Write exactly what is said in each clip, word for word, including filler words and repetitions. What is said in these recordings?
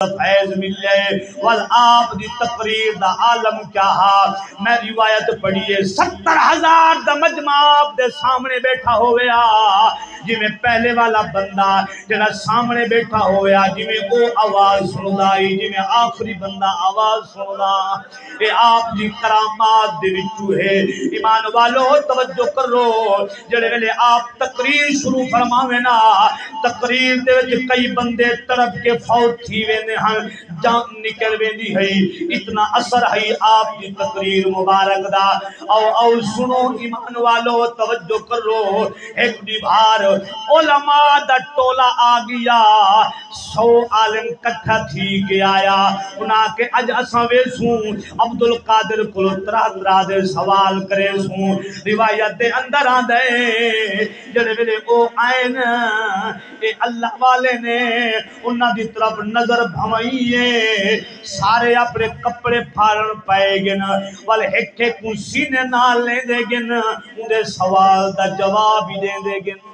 فیض ملے وال آپ دی تقریر دا عالم کیا ہا میں روایت پڑھیے ستر ہزار دا مجمع آپ دے سامنے بیٹھا ہویا جی میں پہلے والا بندہ جنہا سامنے بیٹھا ہویا جی میں او آواز سنودائی جی میں آخری بندہ آواز سنودا اے آپ جی کرامات دے وچو ہے ایمان والو توجہ کر رو جڑے ویلے آپ تقریر شروع فرماوے نا تقریر دے وچ کئی بندے طرف کے فوت تھی ویندے ہن جان نکل ویندی ہے اتنا اثر ہے آپ کی تقریر مبارک دا او او سنو ایمان والو توجہ کرو ایک دی بھار علماء دا ٹولا آ گیا سو عالم کٹھا تھی کے آیا انہاں کے اج اساں ویسوں عبدالقادر کلو طرح طرح دے سوال کرے سوں روایت دے اندر آ دے جڑے ویلے او آئین اے اللہ والے نے انہاں دی طرف نظر بھوائیے سارے اپنے کپڑے پھارن پائے گن والے ایک ایک کو سینے نال لے دے گن انہیں سوال دا جواب ہی دے دے گن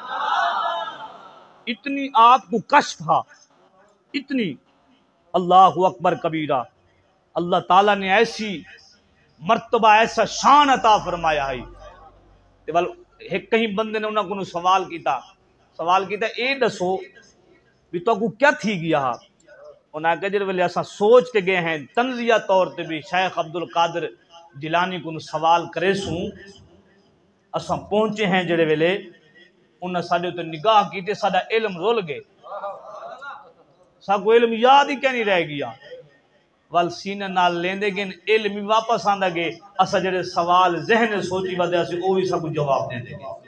اتنی آپ کو کشف تھا اتنی اللہ اکبر کبیرہ اللہ تعالیٰ نے ایسی مرتبہ ایسا شان عطا فرمایا ہے ایک کہیں بندے نے انہوں کو سوال کیتا سوال کیتا اے دسو بھی تو کو کیا تھی گیا انہاں کہ جڑے ویلے اساں سوچ کے گئے ہیں تنزیہ طور تے بھی شیخ عبدالقادر جیلانی کو سوال کرے سوں اساں پہنچے ہیں جڑے ویلے انہاں ساڈے تے نگاہ کیتے ساڈا علم رول گئے سا کو علم یاد ہی کیا نہیں رہ گیا وال سینے نال لیندے گن علم ہی واپس آندا گئے اساں جڑے سوال ذہن سوچی ودے اسی او بھی سب جواب دے دے گے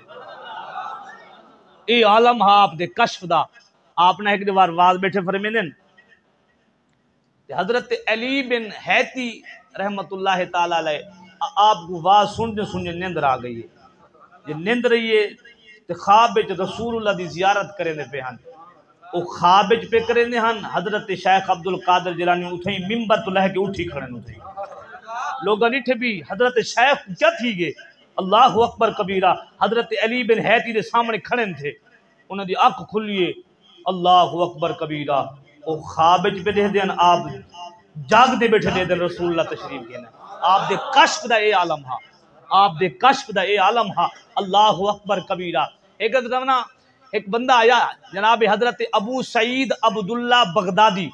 اے عالم ہا آپ دے کشف دا آپ نے ایک دیوار واز بیٹھے فرمیندن حضرت علی بن حیتی رحمت اللہ تعالیٰ علیہ آپ کو واز سنجے سنجے نیند آ گئی ہے یہ نیند رہی ہے تو خواب وچ رسول اللہ دی زیارت کریں دے پہ ہن او خواب وچ پہ کریں دے ہن حضرت شیخ عبدالقادر جیلانی اٹھیں منبر تو لہ کے اٹھی کھڑے اٹھیں لوگاں نیٹھے بھی حضرت شیخ کیا تھی گے اللہ اکبر کبیرہ حضرت علی بن حیتی دے سامنے کھڑے تھے انہوں دی آنکھ کھلیے اللہ اکبر کبیرہ او خواب وچ پہ دے دین آپ جاگ دے بیٹھے دے دین رسول اللہ تشریف کہنا آپ دے کشف دا اے عالم ہا آپ دے کشف دا اے عالم ہا اللہ اکبر کبیرہ ایک ادھرنا ایک بندہ آیا جناب حضرت ابو سعید عبداللہ بغدادی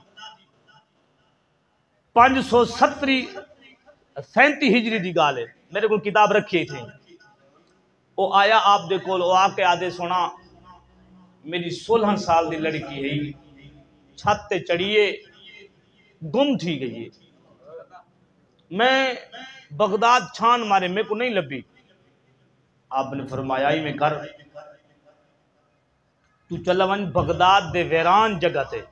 پانچ سو ستری سینتی ہجری دی گال ہے میرے کو کتاب رکھی تھی وہ آیا آپ دے کول وہ آ کے آدھے سونا میری سولہ سال دی لڑکی ہے چھت چڑھیے گم تھی گئی میں بغداد چھان مارے میں کو نہیں لبی آپ نے فرمایا ہی میں کر تو چلا ون بغداد دے ویران جگہ تے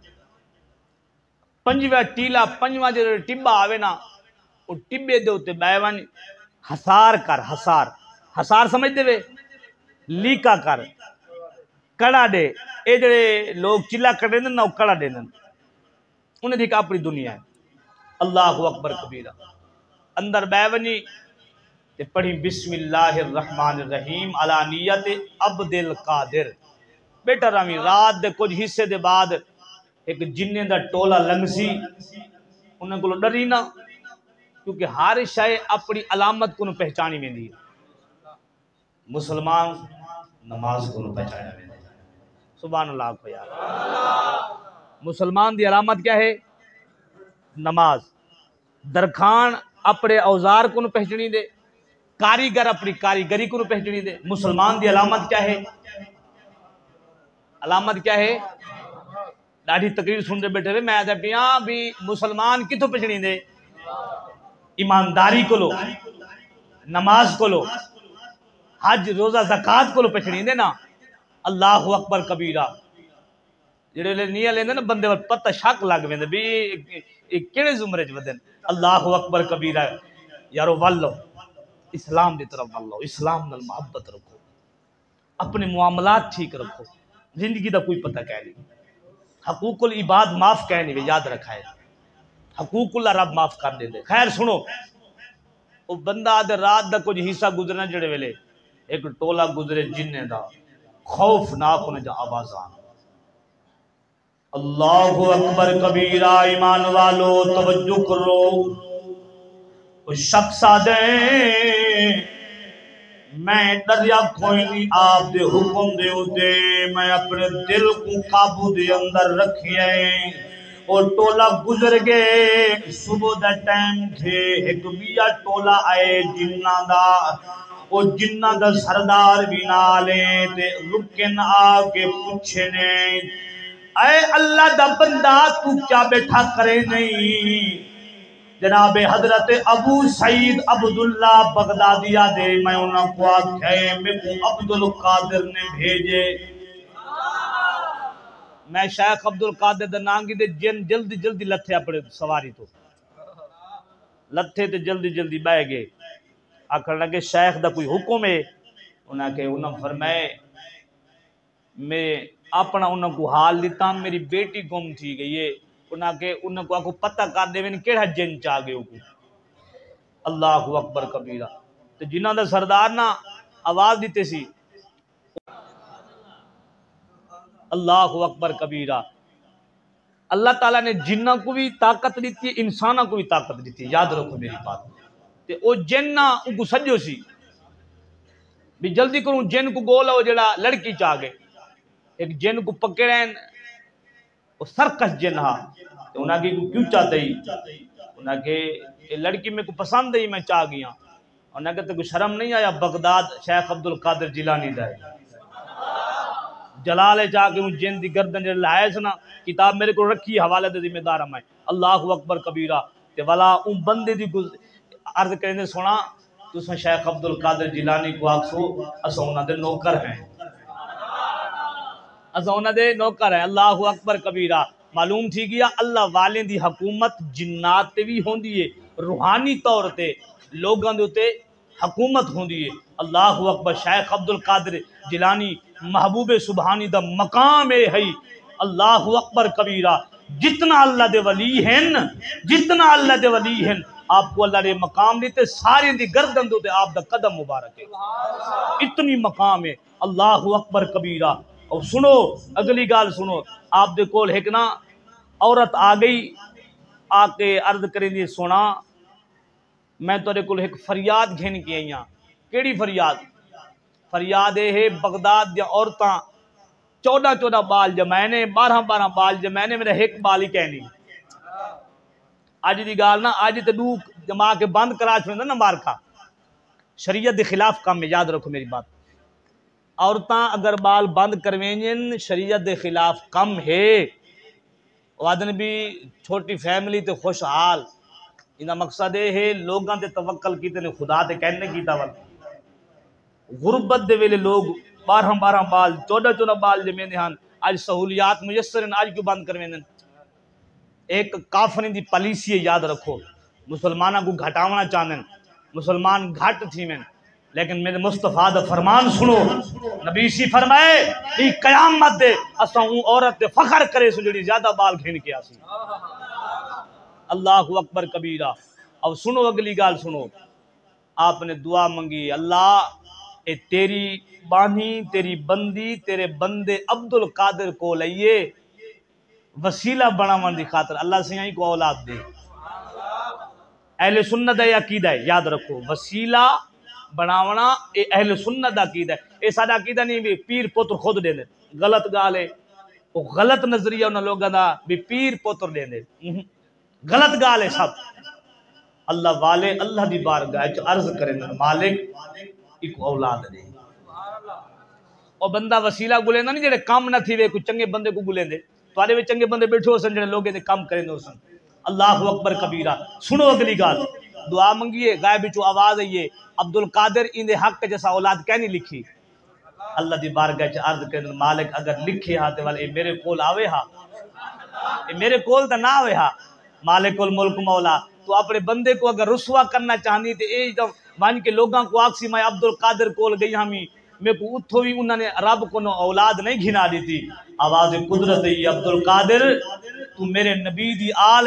پنجوہ ٹیلا پنجوہ جو ٹبا آوے نا وہ ٹبے دے ہوتے بے ون حسار کر حسار حسار سمجھ دے وے لیکا کر کڑا دے اے جڑے لوگ چلا کر دیں نا وہ کڑا دیں انہیں دیکھا اپنی دنیا ہے اللہ اکبر کبیرہ اندر بے ونی پڑھی بسم اللہ الرحمن الرحیم علی نیت عبد القادر بیٹا رامی رات دے کچھ حصے دے بعد ایک جننے دا ٹولا لنگ سی انہیں کو ڈری نا کیونکہ ہر شے اپنی علامت کو پہچانی میں دی مسلمان نماز کو پہچانا میں دی سبحان اللہ کو یار مسلمان دی علامت کیا ہے نماز درخان اپنے اوزار کو پہچانی دے کاریگر اپنی کاریگری کو پہچانی دے مسلمان دی علامت کیا ہے علامت کیا ہے ڈاڑھی تقریر سن دے بیٹھے میں آتا پیاں بھی مسلمان کتوں پہچانی دے ایمانداری کو لو نماز کو لو حج روزہ زکات کو لو پہچانی دے نا اللہ اکبر کبیرہ جڑے لے نیہ لیندے نا بندے پر پتہ شک لگ ویندے بھی ایک کیڑے زمرے چ ودن اللہ اکبر کبیرہ یارو والو اسلام دی طرف والو اسلام نال محبت رکھو اپنے معاملات ٹھیک رکھو زندگی دا کوئی پتہ کہہ نہیں حقوق العباد معاف کہہ نہیں یاد رکھا ہے حقوق اللہ رب معاف کر دے دے خیر سنو وہ بندہ آدھے رات دا کچھ حصہ گزرنا جڑے ویلے ایک ٹولا گزرے جننے دا خوف ناک ہونے جا آواز آن اللہ اکبر کبیرہ، ایمان والو توجہ کرو، اس شخص آدھے میں دریا کوئی نہیں آپ دے حکم دے دے، میں اپنے دل کو قابو دے اندر رکھیے اور ٹولا گزر گئے۔ صبح دا ٹائم تھے، ایک بیا ٹولا آئے جنہ دا، وہ جنہ دا سردار بھی نالے تے رکن آکے پوچھے نے، اے اللہ دا بندہ تو کیا بیٹھا کرے نہیں؟ جناب حضرت ابو سعید عبداللہ بغدادیہ دے میں انہاں کو آکھے میں کو عبدالقادر نے بھیجے۔ میں شیخ عبدالقادر دا نانگی دے جن جلدی جلدی لتھے اپنے سواری تو لتھے تے جلدی جلدی بہ گئے، آکھر لگے شیخ دا کوئی حکم ہے؟ انہاں کہ انہاں فرمائے میں اپنا انہاں کو حال لیتا میری بیٹی گم تھی گئی ہے، انہاں کہ انہاں کو آکو پتہ کر دے میں کیڑا جن چاہ گئے ہوگی۔ اللہ اکبر کبیرہ، تو جنہاں دا سردار نا آواز دیتے سی اللہ اکبر کبیرہ۔ اللہ تعالیٰ نے جنہ کو بھی طاقت دیتی ہے، انسانہ کو بھی طاقت دیتی ہے، یاد رکھو میری بات۔ تے او جنہ ان کو سجو سی بھی جلدی کروں، جن کو گولا ہو جڑا لڑکی چاہ گئے، ایک جن کو پکڑیں وہ سرکش جن ہا، انہاں کی کیوں چاہتے ہی؟ انہاں کہ لڑکی میں کو پسند ہے میں چاہ گیا، انہاں کہ کوئی شرم نہیں آیا بغداد شیخ عبدالقادر جیلانی دا ہے جلالے چاہ کے جن دی گردن جلال لائے سنا، کتاب میرے کو رکھی حوالے دے ذمہ دار ہمیں۔ اللہ اکبر کبیرہ، تے والا ان بندے دی عرض کرنے سنا تو اس میں شیخ عبدالقادر جیلانی کو آکسو اسا انہاں دے نوکر ہیں، اسا انہاں دے نوکر ہیں۔ اللہ اکبر کبیرہ، معلوم تھی گیا اللہ والے دی حکومت جنات تے بھی ہوندی ہے، روحانی طور تے لوگاں دے تے حکومت ہوندی ہے۔ اللہ اکبر، شیخ عبدالقادر جیلانی محبوب سبحانی دا مقام ہے۔ اللہ اکبر کبیرہ، جتنا اللہ دے ولی ہیں جتنا اللہ دے ولی ہیں آپ کو اللہ نے مقام دیتے، سارے دی گردن دوتے آپ دا قدم مبارک ہے، اتنی مقام ہے۔ اللہ اکبر کبیرہ۔ اور سنو اگلی گال سنو، آپ دے کول ایک نا عورت آ گئی آ کے عرض کریں دی سونا میں تورے کول ایک فریاد گھن کی آئیاں۔ کیڑی فریاد؟ فریاد ہے بغداد دیا عورتاں چودہ چودہ بال جمائنے، بارہ بارہ بال جمائنے، میرا ایک بال ہی کہنی۔ آج دی گال نا آج تے دو جما کے بند کرا چھوڑنا نا مارکا، شریعت دے خلاف کام میں، یاد رکھو میری بات۔ عورتاں اگر بال بند کروینین شریعت دے خلاف کم ہے، وادن بھی چھوٹی فیملی تے خوشحال، انہا مقصد ہے لوگاں تے توکل کیتے نے خدا تے کہنے کی تاول۔ غربت دے ویلے لوگ بارہ بارہ بال چودہ چودہ بال جمین ہاں، آج سہولیات میسر ہیں، آج کیوں بند کروینین؟ ایک کافرین دی پالیسی ہے، یاد رکھو، مسلمانہ کو گھٹاونا چاہنے، مسلمان گھٹ تھی میں، لیکن میرے مصطفیٰ دا فرمان سنو، نبی سی فرمائے ای قیامت دے اساں اون عورت دے فخر کرے سو جڑی زیادہ بال گھن کے آسی۔ اللہ اکبر کبیرہ۔ اب سنو اگلی گال سنو، آپ نے دعا منگی، اللہ اے تیری بانی تیری بندی تیرے بندے عبدالقادر کو لئیے وسیلہ بناون دی خاطر اللہ سے یہیں کو اولاد دے۔ اہل سنت ہے عقیدہ ہے، یاد رکھو، وسیلہ بناونا اے اہل سنت دا عقیدہ ہے۔ اے سادہ عقیدہ نہیں بھی پیر پتر خود دے دے، غلط گال ہے، وہ غلط نظریہ انہوں لوگوں دا بھی پیر پتر دے دے، غلط گال ہے سب۔ اللہ والے اللہ دی بارگاہ چ عرض کریں مالک ایک اولاد دے، اور بندہ وسیلہ گلے نہیں جڑے کام نہ تھی وے کوئی چنگے بندے کو گلے دے، توارے بھی چنگے بندے بیٹھو سن جڑے لوگے دے کام کریں دو سن۔ اللہ اکبر کبیرہ۔ سنو اگلی گال، دعا منگیے غائب چو آواز آئیے، عبدالقادر ان دے حق جیسا اولاد کہنی لکھی؟ اللہ دی بارگاہ چ عرض کریں مالک اگر لکھے ہاتے والے میرے کول آوے ہا، میرے کول تا نہ آوے ہا، مالک الملک مولا تو اپنے بندے کو اگر رسوا کرنا چاہنی تے اے جب وان کے لوگاں کو آکسی میں عبدالقادر کول گئی ہمیں میں کو اتھو بھی انہوں نے رب کو اولاد نہیں گھنا دیتی۔ آواز قدرت ہے عبدالقادر تو میرے نبی دی آل